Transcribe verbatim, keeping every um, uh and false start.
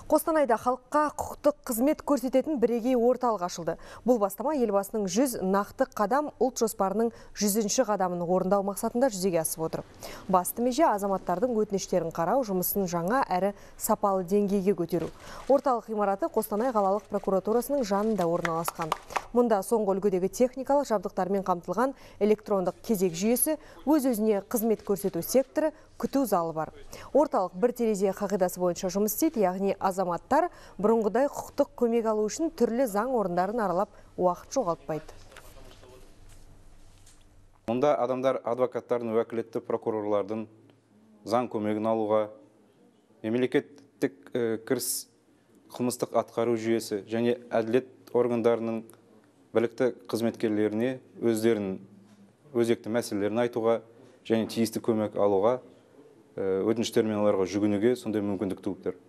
Қостанайда халыққа құқықтық қызмет көрсететін бірегей орталық ашылды. Бұл бастама елбасының жүз нақты қадам ұлт жоспарының жүзінші қадамын орындау мақсатында жүзеге асып отыр. Басты меже азаматтардың өтініштерін қарау, жұмысын жаңа әрі сапалы деңгейге көтеру. Орталық ғимараты Қостанай қалалық прокуратурасының жанында орналасқан. Мұнда соңғы үлгідегі техникалық жабдықтармен қамтылған электрондық кезек жүйесі, өз-өзіне қызмет көрсету секторы, күту залы бар. Орталық бір терезе қағидасы бойынша жұмыс істейді, яғни азаматтар бұрынғыдай құқықтық көмек алу үшін түрлі заң орындарын аралап уақыт жоғалтпайды. Мұнда адамдар адвокаттардың, уәкілетті прокурорлардың заң көмегін алуға, мемлекеттік кіріс қылмыстық атқару жүйесі және әділет органдарының білікті қызметкерлеріне өздерінің өзекті мәселелерін айтуға және тиісті көмек алуға, өтініштермен оларға жүгінуге сондай мүмкіндік туып тұр.